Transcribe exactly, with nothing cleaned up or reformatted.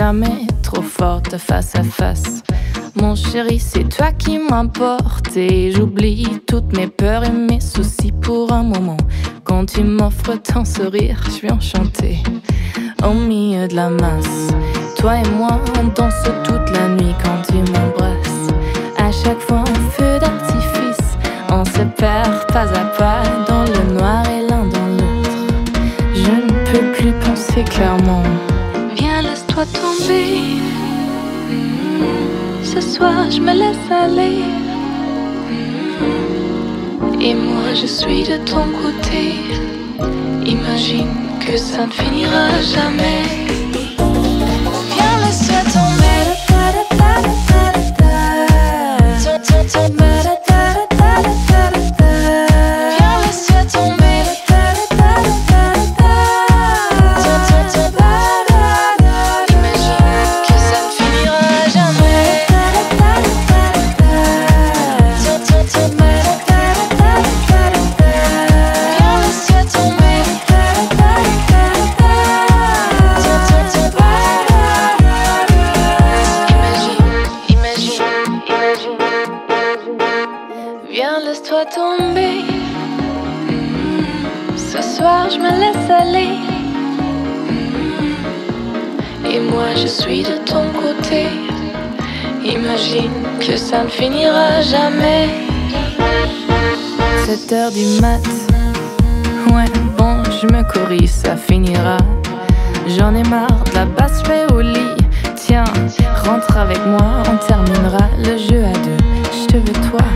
jamais trop forte face à face. Mon chéri, c'est toi qui m'importe et j'oublie toutes mes peurs et mes soucis pour un moment. Quand tu m'offres ton sourire, je suis enchantée. Au milieu de la masse, toi et moi, on danse toute la nuit quand tu m'embrasses. À chaque fois un feu d'artifice, on se perd pas à pas dans le noir et l'un dans l'autre. Je ne peux plus penser clairement. Viens, laisse-toi tomber. Ce soir, je me laisse aller. Et moi, je suis de ton côté. Imagine que ça ne finira jamais. Viens, laisse-toi tomber. Viens, laisse-toi tomber. Ce soir, je me laisse aller. Et moi, je suis de ton côté. Imagine que ça ne finira jamais. sept heures du mat. Ouais, bon, je me corrige, ça finira. J'en ai marre de la basse, je vais au lit. Tiens, rentre avec moi, on terminera le jeu à deux. Je te veux toi